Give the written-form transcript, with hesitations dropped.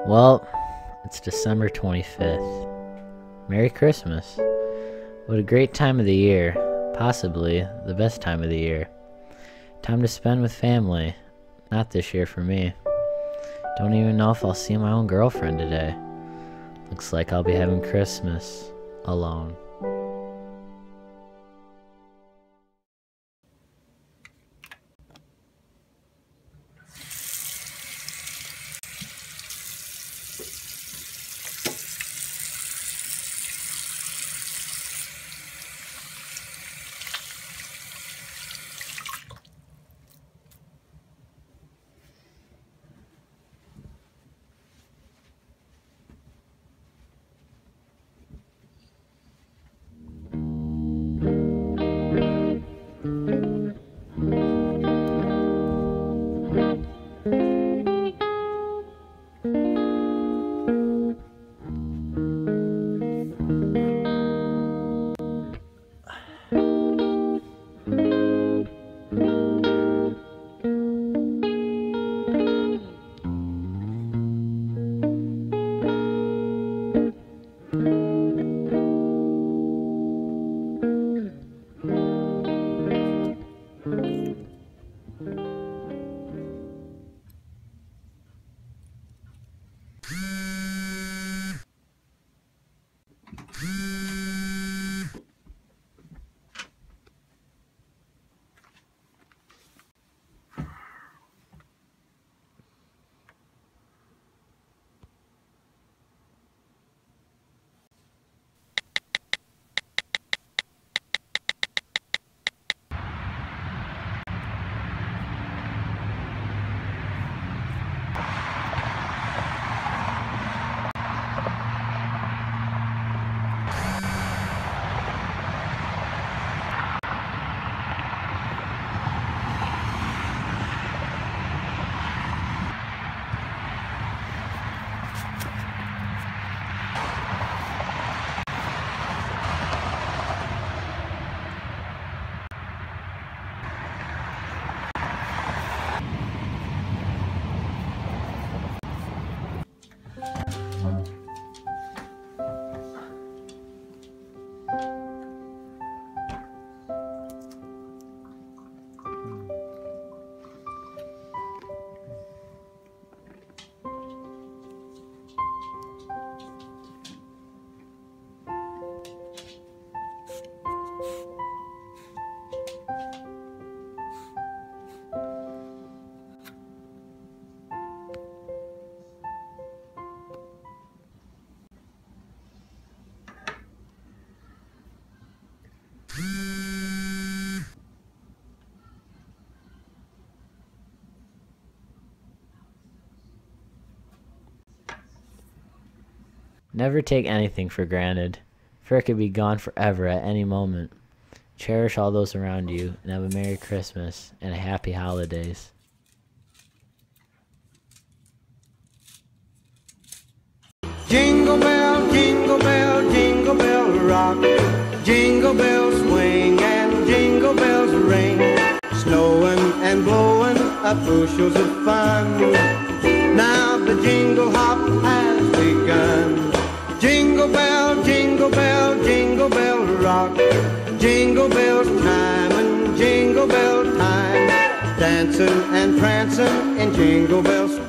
Well, it's December 25th. Merry Christmas. What a great time of the year. Possibly the best time of the year. Time to spend with family. Not this year for me. Don't even know if I'll see my own girlfriend today. Looks like I'll be having Christmas alone. Never take anything for granted, for it could be gone forever at any moment. Cherish all those around you, and have a Merry Christmas and a Happy Holidays. Jingle bell, jingle bell, jingle bell rock. Jingle bells swing and jingle bells ring. Snowing and blowing up bushels of fun. Now the jingle hop has begun. Jingle bell, jingle bell, jingle bell rock. Jingle bells time and jingle bell time. Dancing and prancing in Jingle Bell Spring.